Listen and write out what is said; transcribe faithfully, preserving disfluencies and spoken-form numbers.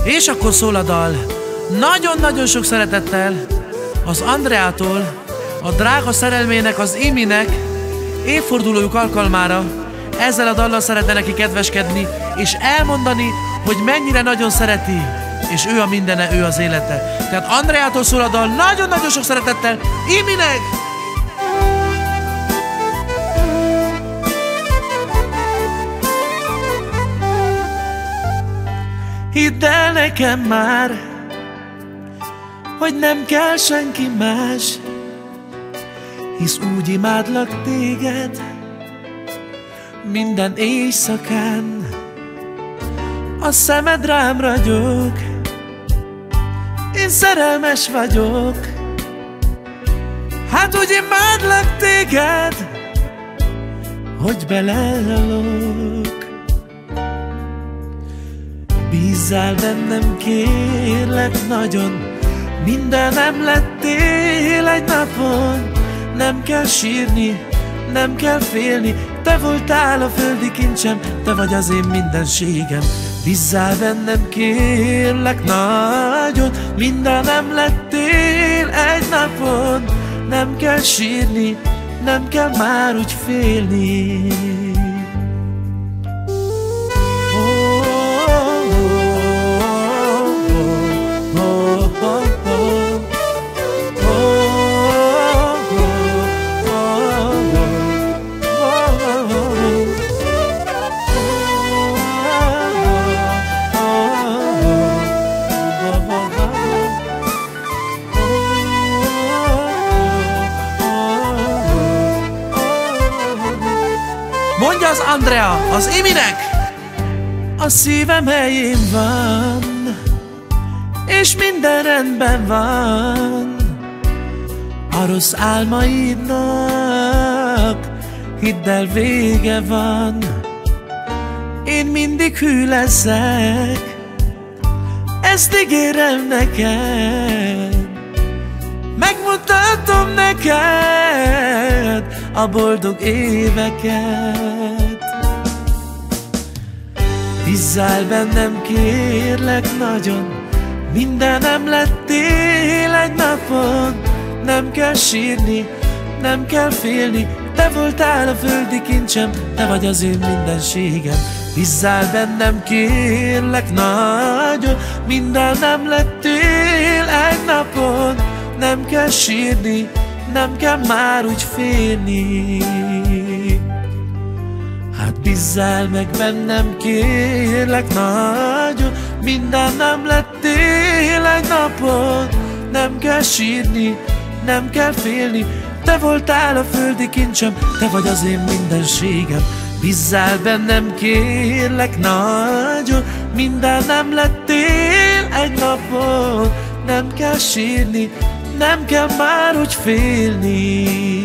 És akkor szól a dal, nagyon-nagyon sok szeretettel az Andreától, a drága szerelmének, az Iminek évfordulójuk alkalmára. Ezzel a dallal szeretne neki kedveskedni, és elmondani, hogy mennyire nagyon szereti, és ő a mindene, ő az élete. Tehát Andreától szól a dal, nagyon-nagyon sok szeretettel Iminek! Hidd el nekem már, hogy nem kell senki más, hisz úgy imádlak téged minden éjszakán. A szemed rám ragyog, én szerelmes vagyok, hát úgy imádlak téged, hogy belehalok. Bízzál bennem, kérlek nagyon, mindenem lettél egy napon. Nem kell sírni, nem kell félni, te voltál a földi kincsem, te vagy az én mindenségem. Bízzál bennem, kérlek nagyon, mindenem lettél egy napon. Nem kell sírni, nem kell már úgy félni. Mondja az Andrea, az Iminek! A szívem helyén van, és minden rendben van. A rossz álmaidnak, hidd el, vége van. Én mindig hű leszek, ezt ígérem neked. Megmutatom neked a boldog éveket. Bízzál bennem, kérlek nagyon, mindenem lettél egy napon. Nem kell sírni, nem kell félni, te voltál a földi kincsem, te vagy az én mindenségem. Bízzál bennem, kérlek nagyon, mindenem lettél egy napon. Nem kell sírni, nem kell már úgy félni. Hát bízzál meg bennem, kérlek nagyon, mindenem lettél egy napon. Nem kell sírni, nem kell félni, te voltál a földi kincsem, te vagy az én mindenségem. Bízzál bennem, kérlek nagyon, mindenem lettél egy napon. Nem kell sírni, nem kell már úgy félni.